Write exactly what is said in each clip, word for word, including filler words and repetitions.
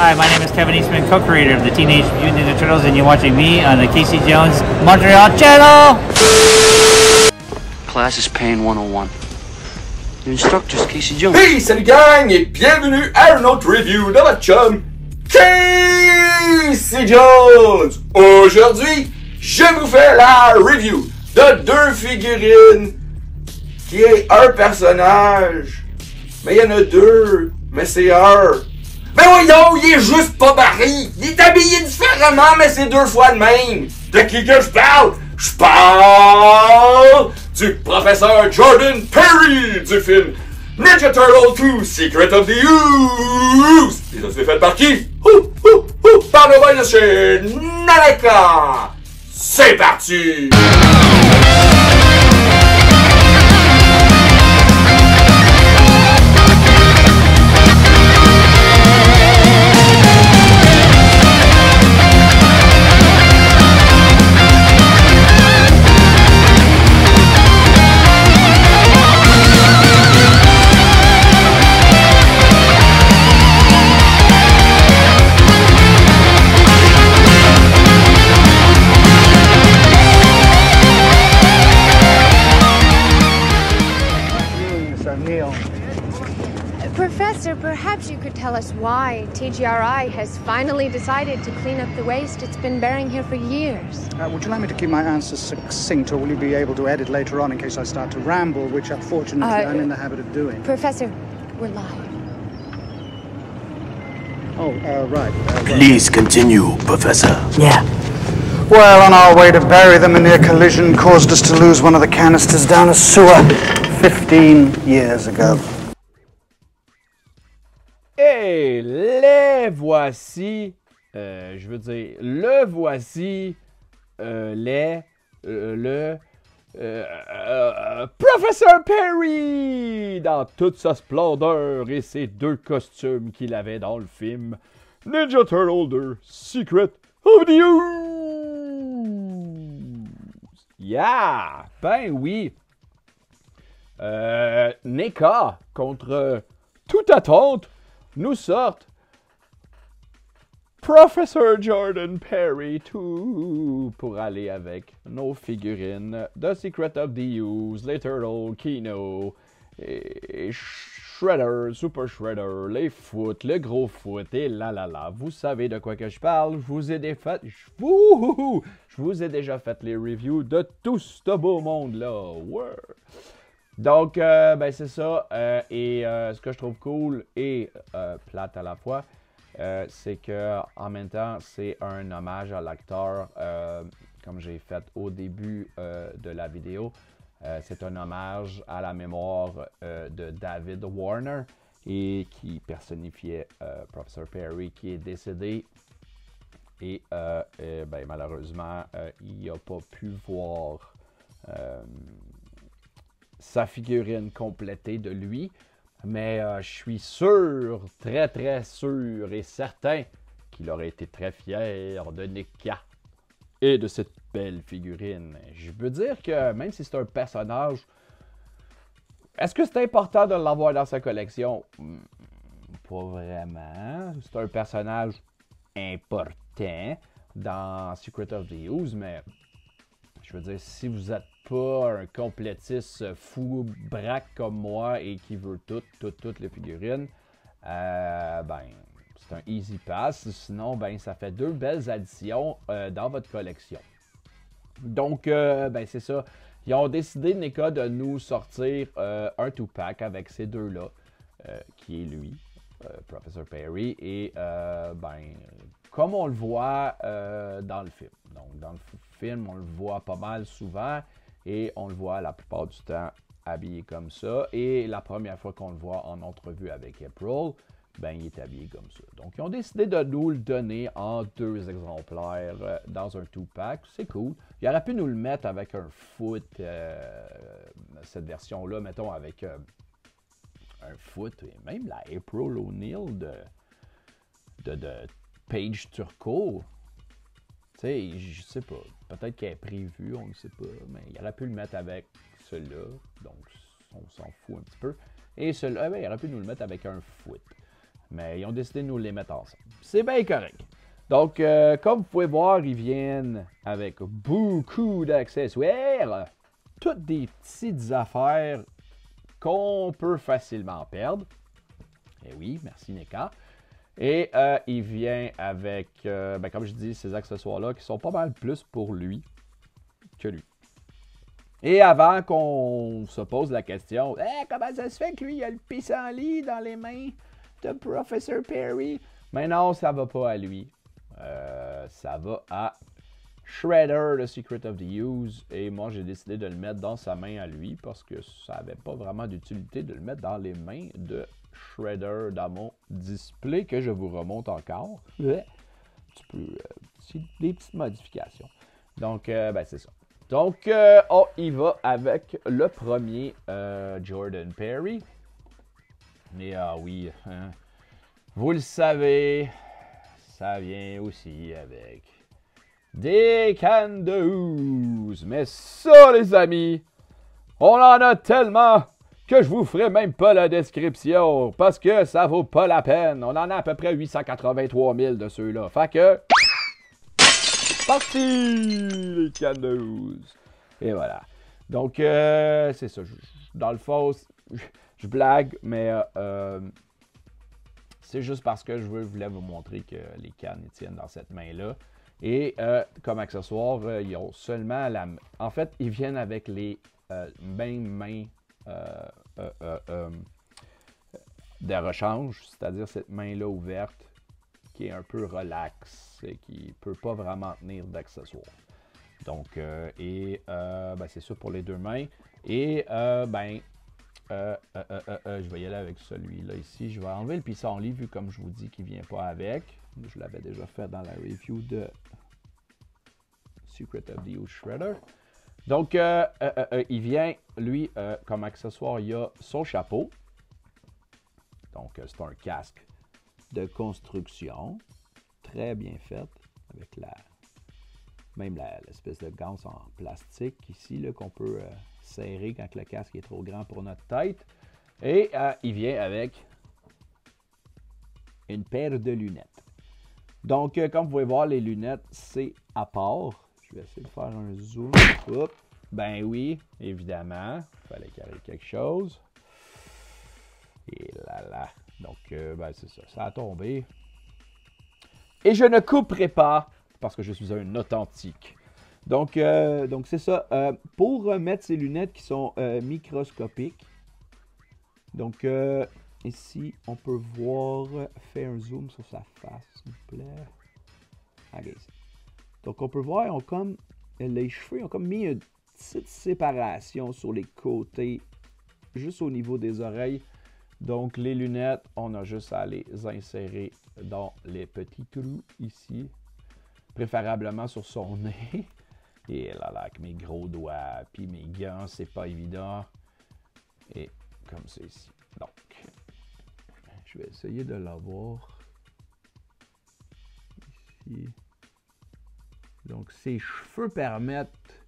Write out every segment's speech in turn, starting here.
Hi, my name is Kevin Eastman, co-creator of the Teenage Mutant Ninja Turtles, and you're watching me on the Casey Jones Montreal channel! Class is Pain one oh one. Your instructor's Casey Jones. Hey, salut gang, et bienvenue à un autre review de votre chum, Casey Jones! Aujourd'hui, je vous fais la review de deux figurines qui est un personnage. Mais il y en a deux, mais c'est un. Mais voyons, il est juste pas pareil. Il est habillé différemment, mais c'est deux fois le même. De qui que je parle? Je parle du professeur Jordan Perry du film Ninja Turtle deux Secret of the Ooze. Et ça se fait par qui? Ouh, ouh, ouh, par le boy de chez Naleka. C'est parti! Professor, perhaps you could tell us why T G R I has finally decided to clean up the waste it's been burying here for years. Uh, would you like me to keep my answers succinct, or will you be able to edit later on in case I start to ramble, which unfortunately Uh, I'm in the habit of doing? Professor, we're live. Oh, uh, right. Uh, well. Please continue, Professor. Yeah. Well, on our way to bury them, a near collision caused us to lose one of the canisters down a sewer fifteen years ago. Et les voici, euh, je veux dire, le voici, euh, les, euh, le, euh, euh, Professeur Perry dans toute sa splendeur et ses deux costumes qu'il avait dans le film Ninja Turtle deux Secret of the Ooze. Yeah! Ben oui! Euh, N E C A, contre toute attente, nous sortent Professor Jordan Perry deux pour aller avec nos figurines The Secret of the Ooze, les Turtles, Kino, et Shredder, Super Shredder, les Foot, le gros Foot, et là là là. Vous savez de quoi que je parle, je vous ai, défait, je, vous, je vous ai déjà fait les reviews de tout ce beau monde-là. Ouais. Donc, euh, ben c'est ça. Euh, et euh, ce que je trouve cool et euh, plate à la fois, euh, c'est que en même temps, c'est un hommage à l'acteur, euh, comme j'ai fait au début euh, de la vidéo. Euh, c'est un hommage à la mémoire euh, de David Warner et qui personnifiait euh, Professor Perry, qui est décédé. Et euh, euh, ben, malheureusement, euh, il n'a pas pu voir Euh, sa figurine complétée de lui, mais euh, je suis sûr, très très sûr et certain qu'il aurait été très fier de N E C A et de cette belle figurine. Je peux dire que même si c'est un personnage, est-ce que c'est important de l'avoir dans sa collection? Pas vraiment. C'est un personnage important dans Secret of the Ooze, mais je veux dire, si vous êtes pas un complétiste fou braque comme moi et qui veut toutes, toutes, toutes les figurines, euh, ben, c'est un easy pass. Sinon, ben, ça fait deux belles additions euh, dans votre collection. Donc, euh, ben, c'est ça. Ils ont décidé, N E C A, de nous sortir euh, un two-pack avec ces deux-là, euh, qui est lui, euh, Professor Perry, et euh, ben, comme on le voit euh, dans le film. Donc, dans le film, on le voit pas mal souvent et on le voit la plupart du temps habillé comme ça. Et la première fois qu'on le voit en entrevue avec April, ben, il est habillé comme ça. Donc, ils ont décidé de nous le donner en deux exemplaires euh, dans un two-pack. C'est cool. Il aurait pu nous le mettre avec un foot, euh, cette version-là, mettons, avec euh, un foot, et même la April O'Neil de, de, de Paige Turco. Tu sais, je sais pas. Peut-être qu'elle est prévue, on ne sait pas. Mais il aurait pu le mettre avec celui-là. Donc, on s'en fout un petit peu. Et celui-là, ben, il aurait pu nous le mettre avec un foot. Mais ils ont décidé de nous les mettre ensemble. C'est bien correct. Donc, euh, comme vous pouvez voir, ils viennent avec beaucoup d'accessoires. Toutes des petites affaires qu'on peut facilement perdre. Et oui, merci Neka. Et euh, il vient avec, euh, ben, comme je dis, ces accessoires-là qui sont pas mal plus pour lui que lui. Et avant qu'on se pose la question, hey, comment ça se fait que lui, il a le pissenlit dans les mains de Professeur Perry? Mais non, ça va pas à lui. Euh, ça va à Shredder, The Secret of the Use. Et moi, j'ai décidé de le mettre dans sa main à lui parce que ça n'avait pas vraiment d'utilité de le mettre dans les mains de Shredder dans mon display que je vous remonte encore. Ouais. Tu peux, euh, des petites modifications. Donc, euh, ben, c'est ça. Donc, euh, on y va avec le premier euh, Jordan Perry. Et ah oui, hein, vous le savez, ça vient aussi avec des cannes de housse. Mais ça, les amis, on en a tellement que je vous ferai même pas la description parce que ça vaut pas la peine. On en a à peu près huit cent quatre-vingt-trois mille de ceux-là. Fait que... parti les cannes de housse. Et voilà. Donc, euh, c'est ça. Je, dans le fond, je, je blague, mais euh, euh, c'est juste parce que je voulais vous montrer que les cannes ils tiennent dans cette main-là. Et euh, comme accessoire, euh, ils ont seulement la... En fait, ils viennent avec les euh, mêmes mains euh, euh, euh, euh, de rechange, c'est-à-dire cette main-là ouverte qui est un peu relax et qui ne peut pas vraiment tenir d'accessoires. Donc, euh, et euh, ben, c'est ça pour les deux mains. Et, euh, ben, euh, euh, euh, euh, euh, je vais y aller avec celui-là ici. Je vais enlever le pissenlit vu comme je vous dis qu'il ne vient pas avec. Je l'avais déjà fait dans la review de Secret of the Use Shredder. Donc, euh, euh, euh, il vient, lui, euh, comme accessoire, il y a son chapeau. Donc, euh, c'est un casque de construction, très bien fait, avec la même l'espèce de ganse en plastique ici, qu'on peut euh, serrer quand le casque est trop grand pour notre tête. Et euh, il vient avec une paire de lunettes. Donc, euh, comme vous pouvez voir, les lunettes, c'est à part. Je vais essayer de faire un zoom. Oups. Ben oui, évidemment, il fallait qu'il y ait quelque chose. Et là là. Donc, euh, ben c'est ça, ça a tombé. Et je ne couperai pas, parce que je suis un authentique. Donc, euh, donc c'est ça. Euh, pour remettre ces lunettes qui sont euh, microscopiques, donc euh, ici, on peut voir, faire un zoom sur sa face, s'il vous plaît. Okay. Donc, on peut voir, ils ont comme, les cheveux, ils ont comme mis une petite séparation sur les côtés, juste au niveau des oreilles. Donc, les lunettes, on a juste à les insérer dans les petits trous ici, préférablement sur son nez. Et là, là, avec mes gros doigts, puis mes gants, c'est pas évident. Et comme ça ici. Donc, je vais essayer de l'avoir ici. Donc, ses cheveux permettent,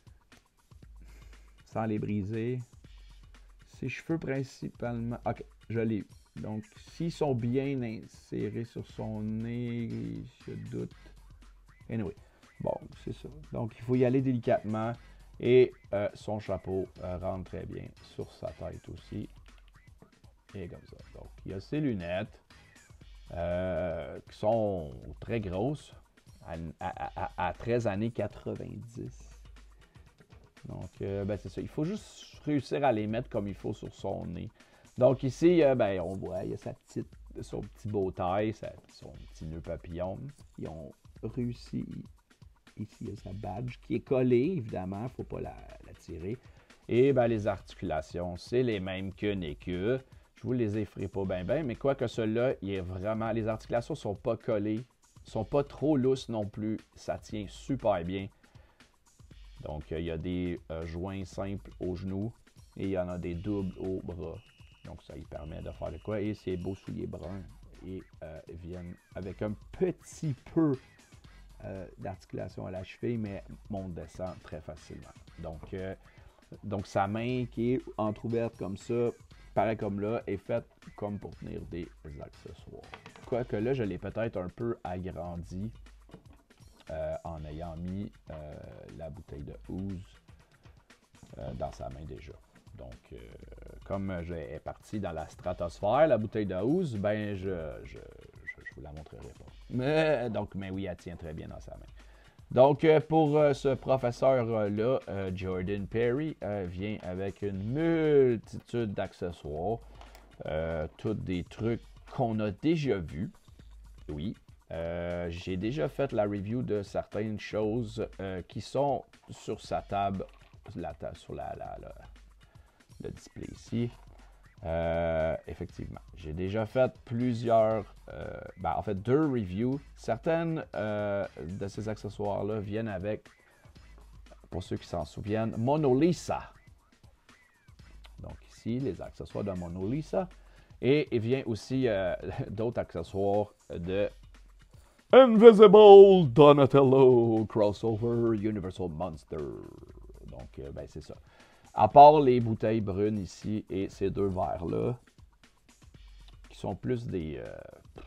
sans les briser, ses cheveux principalement... Ok, je l'ai eu. Donc, s'ils sont bien insérés sur son nez, je doute. Anyway, bon, c'est ça. Donc, il faut y aller délicatement. Et euh, son chapeau euh, rentre très bien sur sa tête aussi. Et comme ça. Donc, il y a ses lunettes euh, qui sont très grosses, à, à, à, à treize années quatre-vingt-dix. Donc, euh, ben, c'est ça. Il faut juste réussir à les mettre comme il faut sur son nez. Donc, ici, euh, ben, on voit, il y a sa petite, son petit beau taille, sa, son petit nœud papillon. Ils ont réussi. Ici, il y a sa badge qui est collée, évidemment. Il ne faut pas la, la tirer. Et ben, les articulations, c'est les mêmes que Neku. Je vous les effraie pas bien, bien. Mais quoi que cela, il est vraiment... Les articulations ne sont pas collées. Ne sont pas trop lousses non plus. Ça tient super bien. Donc, il y a des euh, joints simples aux genoux et il y en a des doubles aux bras. Donc, ça lui permet de faire de quoi. Et ces beaux souliers bruns et, euh, viennent avec un petit peu euh, d'articulation à la cheville, mais monte descend très facilement. Donc, euh, donc, sa main qui est entrouverte comme ça pareil comme là, est faite comme pour tenir des accessoires. Quoique là, je l'ai peut-être un peu agrandi euh, en ayant mis euh, la bouteille de Ooze euh, dans sa main déjà. Donc, euh, comme je est parti dans la stratosphère, la bouteille de Ooze, ben je, je, je, je vous la montrerai pas. Mais, donc, mais oui, elle tient très bien dans sa main. Donc, euh, pour euh, ce professeur-là, euh, Jordan Perry euh, vient avec une multitude d'accessoires, euh, tous des trucs qu'on a déjà vus. Oui, euh, j'ai déjà fait la review de certaines choses euh, qui sont sur sa table, la ta sur la, la, la, le display ici. Euh, effectivement, j'ai déjà fait plusieurs, euh, ben, en fait deux reviews. Certaines euh, de ces accessoires-là viennent avec, pour ceux qui s'en souviennent, Mona Lisa. Donc ici, les accessoires de Mona Lisa. Et il vient aussi euh, d'autres accessoires de Invisible Donatello Crossover Universal Monster. Donc, euh, ben c'est ça. À part les bouteilles brunes ici et ces deux verres-là, qui sont plus des... Euh,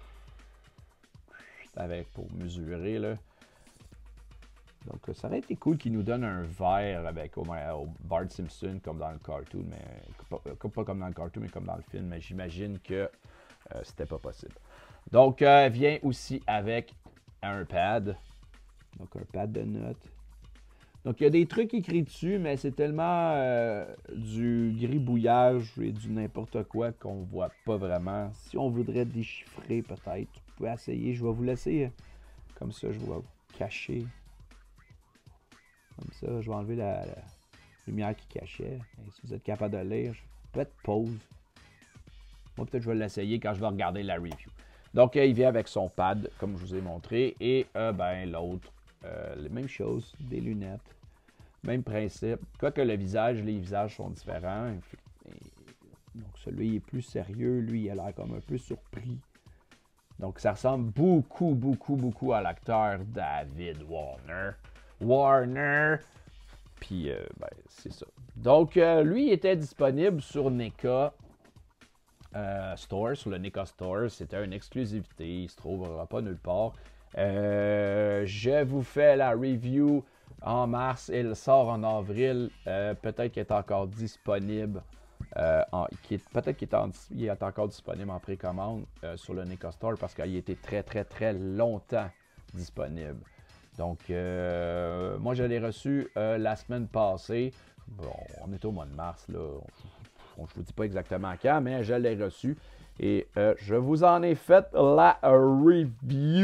avec pour mesurer, là. Donc, ça aurait été cool qu'ils nous donnent un verre avec au, au Bart Simpson, comme dans le cartoon, mais pas, pas comme dans le cartoon, mais comme dans le film, mais j'imagine que euh, c'était pas possible. Donc, euh, vient aussi avec un pad. Donc, un pad de notes. Donc, il y a des trucs écrits dessus, mais c'est tellement euh, du gribouillage et du n'importe quoi qu'on ne voit pas vraiment. Si on voudrait déchiffrer, peut-être, vous pouvez essayer. Je vais vous laisser comme ça, je vais vous cacher. Comme ça, je vais enlever la, la lumière qui cachait. Et si vous êtes capable de lire, peut-être pause. Moi, peut-être je vais l'essayer quand je vais regarder la review. Donc, euh, il vient avec son pad, comme je vous ai montré. Et euh, ben l'autre, euh, les mêmes choses, des lunettes. Même principe. Quoique le visage, les visages sont différents. Et, donc, celui est plus sérieux. Lui, il a l'air comme un peu surpris. Donc, ça ressemble beaucoup, beaucoup, beaucoup à l'acteur David Warner. Warner. Puis, euh, ben, c'est ça. Donc, euh, lui, il était disponible sur N E C A euh, Store, sur le N E C A Store. C'était une exclusivité. Il ne se trouvera pas nulle part. Euh, je vous fais la review en mars. Il sort en avril. Euh, peut-être qu'il est encore disponible. Euh, peut-être qu'il est, est encore disponible en précommande euh, sur le N E C A Store parce qu'il a été très, très, très longtemps disponible. Donc, euh, moi, je l'ai reçu euh, la semaine passée. Bon, on est au mois de mars, là. Je ne vous dis pas exactement quand, mais je l'ai reçu. Et euh, je vous en ai fait la review.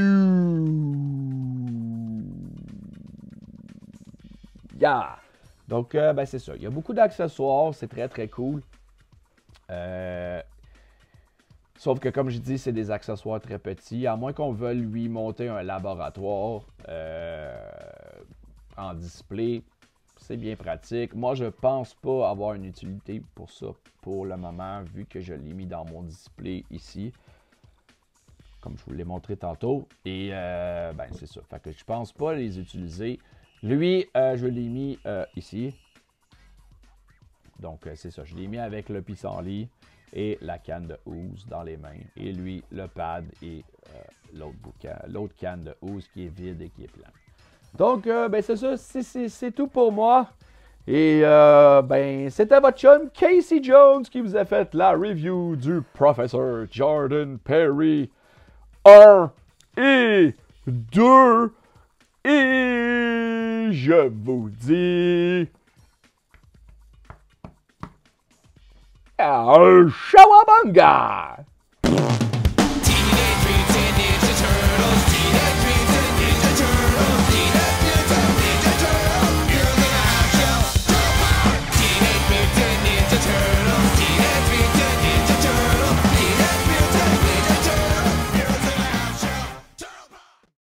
Yeah! Donc, euh, ben, c'est ça. Il y a beaucoup d'accessoires. C'est très, très cool. Euh, sauf que, comme je dis, c'est des accessoires très petits. À moins qu'on veuille lui monter un laboratoire euh, en display, c'est bien pratique. Moi, je pense pas avoir une utilité pour ça pour le moment, vu que je l'ai mis dans mon display ici. Comme je vous l'ai montré tantôt. Et, euh, ben, c'est ça. Fait que je pense pas les utiliser. Lui, euh, je l'ai mis euh, ici. Donc, euh, c'est ça. Je l'ai mis avec le pissenlit et la canne de Ooze dans les mains. Et lui, le pad et euh, l'autre bouquin, l'autre canne de Ooze qui est vide et qui est pleine. Donc, euh, ben, c'est ça. C'est tout pour moi. Et, euh, ben, c'était votre chum Casey Jones qui vous a fait la review du professeur Jordan Perry un et deux. Et je vous dis... Shawabunga!